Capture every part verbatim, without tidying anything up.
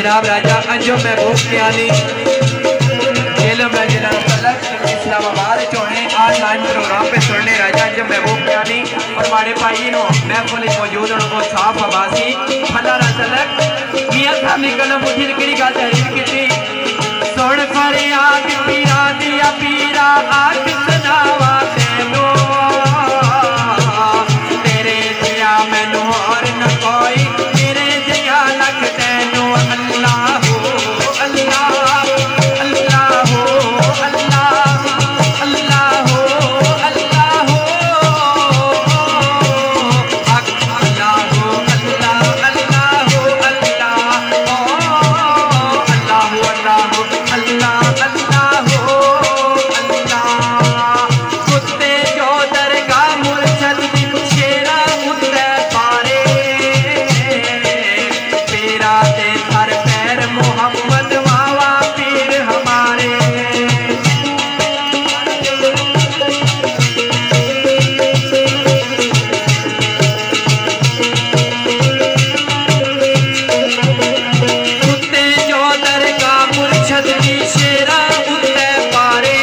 जनाब राजा अंजुम महबूब कियानी इस्लामाबाद चोने online program पे सुनने राजा अंजुम महबूब कियानी और हमारे भाई नो महफिल मौजूद उनको साफ आवासी फला रसलक मियां साहब ने कलम उठी किहड़ी गल तहरीर कीती सुन फरियाद पीरा दिया पीरा आख सुनावा तैनू तेरे जिया मैनू और न कोई तेरे जिया लख तैनू अल्लाह हो अल्लाह अल्लाह हो अल्लाह अल्लाह हो अल्लाह हो अल्लाह हो अल्लाह अल्लाह हो अल्लाह ओ अल्लाह हो अल्लाह हो अल्लाह अल्लाह हो अल्लाह कुत्ते जो दरगाह मुर्शद दी शेरा उत्ते पारे पेरा दे हर पैर मोहम्मद वावा पीर हमारे कुत्ते जो दरगाह मुर्शद दी शेरा उत्ते पारे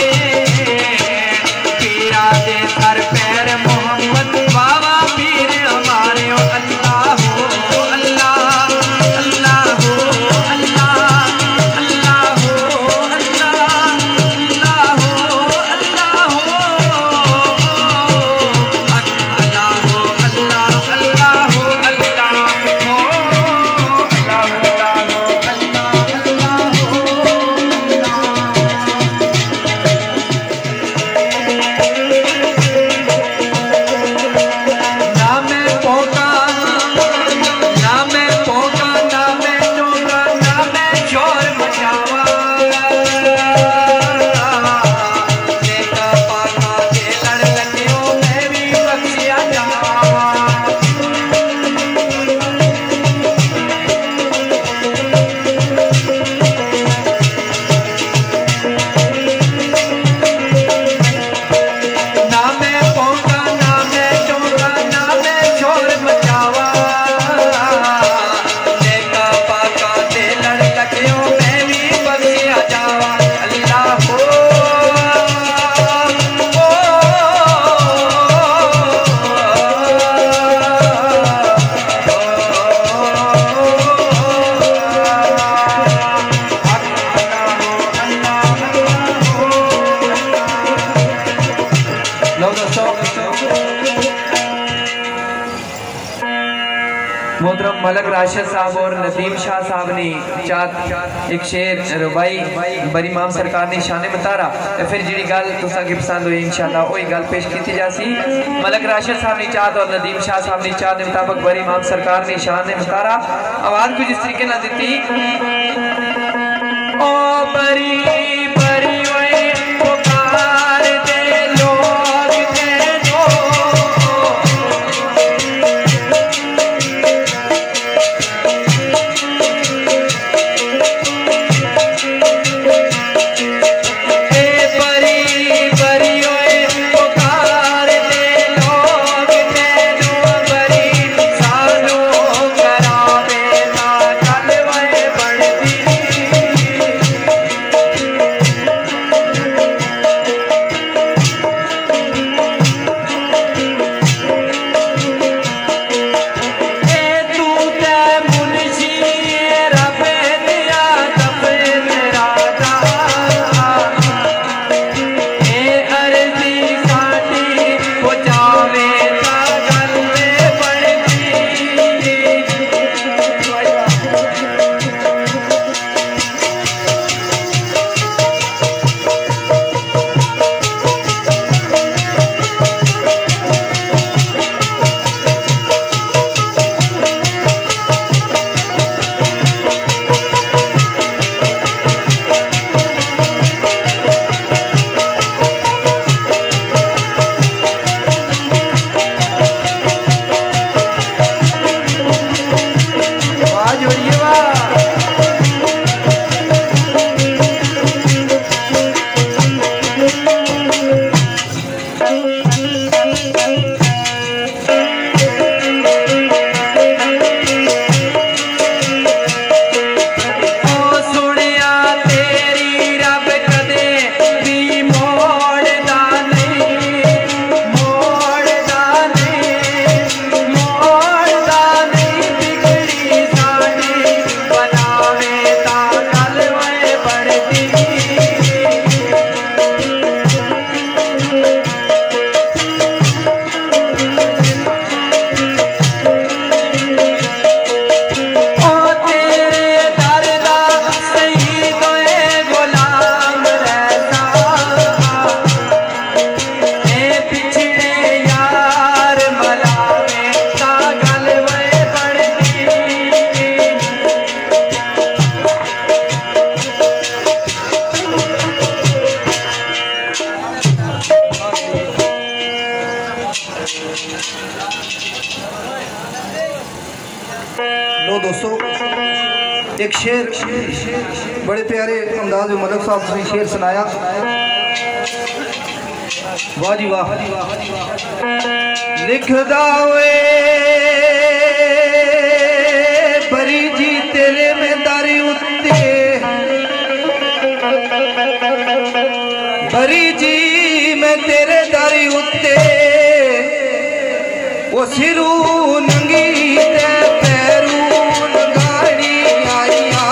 पीरा दे हर पैर मोहम्मद वावा पीर हमारे ओ अल्लाह हो अल्लाह अल्लाह हो अल्लाह अल्लाह हो अल्लाह अल्लाह हो अल्लाह हो अल्लाह हो अल्लाह अल्लाह हो अल्लाह हो अल्लाह अल्लाह हो अल्लाह अल्लाह हो ना मैं पोका ना मैं पोका ना मैं चौका ना मैं शोर मचावा देखा पाका के लड़ लगियो मैं भी बख्शिया जावा ना मैं पोका ना मैं चौका ना मैं शोर मचावा देखा पाका ते लड़ लगियो मैं भी बख्शिया जावा अल्लाह हो ओ लो दोस्तों मोहतरम मलक राशिद साहब और नदीम शाह साहब ने चात एक शेर रुबाई बरी इमाम सरकार ने शान बतारा फिर जी गल तुसा की पसंद हुई इंशाल्लाह वही गल पेश की जासी मलक राशिद साहब ने चात और नदीम शाह साहब ने चात के मुताबिक बरी इमाम सरकार ने शान बतारा आवाज कुछ इस तरीके ना दी ओ बरी बरी ओए पुकार दे लोग तेनो ए बरी बरी ओए पुकार दे लोग तेनो बरी सानू करावे ना चल वे बढ़ती शेर बड़े प्यारे अंदाज में मलिक साहब ने शेर सुनाया। वाह जी वाह। लिखदा वे बरी जी तेरे में दारी उत्ते, बरी जी मैं तेरे दारी उत्ते, वो सिरू नंगी ते पैरू गाड़ी आईया।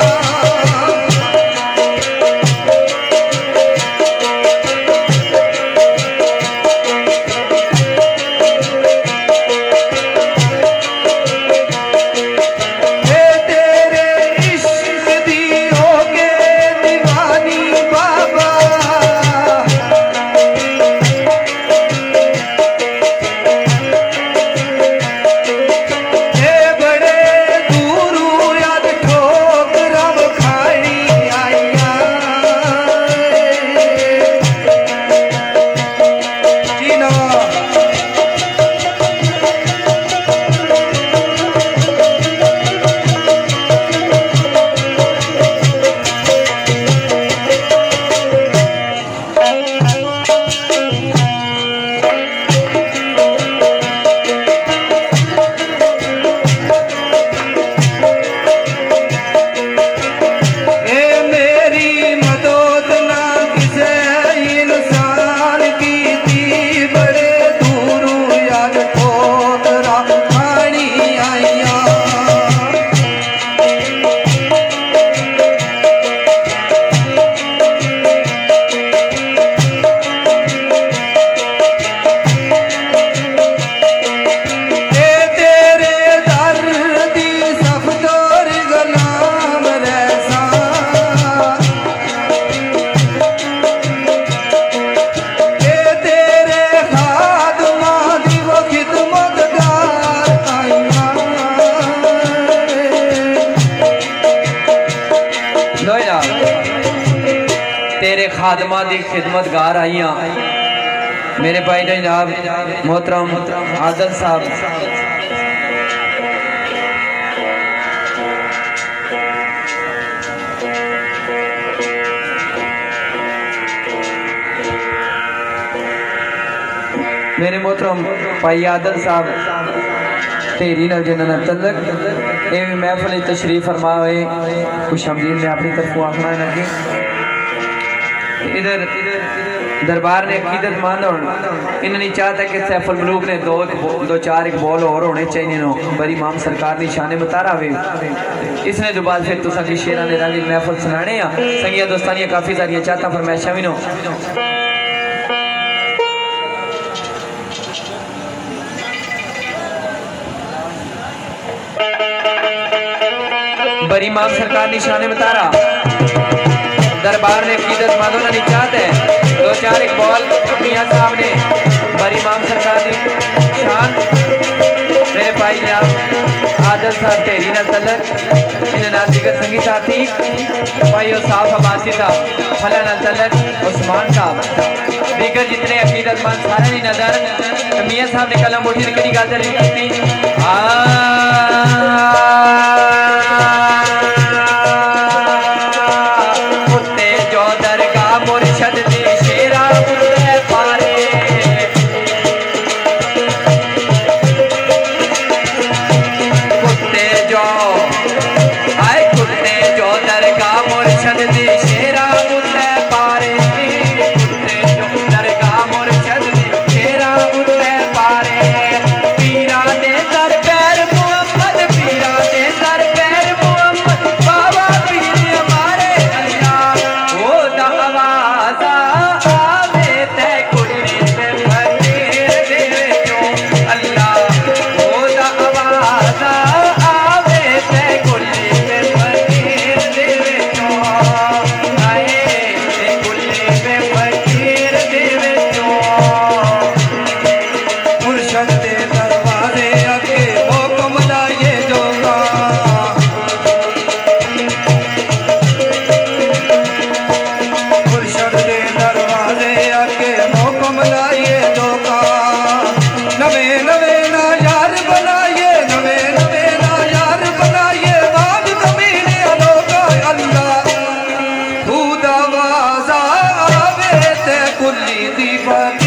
तेरे खादमा दी खिदमतगार आईया मेरे भाई जनाब मोहतरम आदल साहब। मेरे मोहतरम भाई आदल साहब तेरी नल जिन्होंने तलक ये महफिल तशरीफ फरमा हुए खुश हमदीद में अपनी तरफ आखना लगे। इधर दरबार ने अकीदत मान इन्होंने चाहता कि सैफुल मलूक ने दो दो चार एक बॉल और होने चाहिए नो बड़ी इमाम सरकार की शान बतारा वे इसने जो बाद फिर तुसा की शेरा ने रंग महफिल सुनाने आ संगिया दोस्तानियां काफ़ी सारिया चाहता फरमाइशा भी नो। बड़ी इमाम सरकार की शान बतारा दरबार ने अकीदत मादोना नहीं चाहते दो चार एक बॉल मियां साहब ने बड़ी इमाम सरकार की शान मेरे भाई जनाब आदल साहब तेरी न तलक इन्हें नाजिकर संगी साथी भाई साहब अब्बासी साहब फला न तलक उस्मान साहब दीगर जितने अकीदतमंद सारे की नजर मियां साहब ने कलम उठी कड़ी गल नहीं की पीरा दे दर पैर भाई दीपक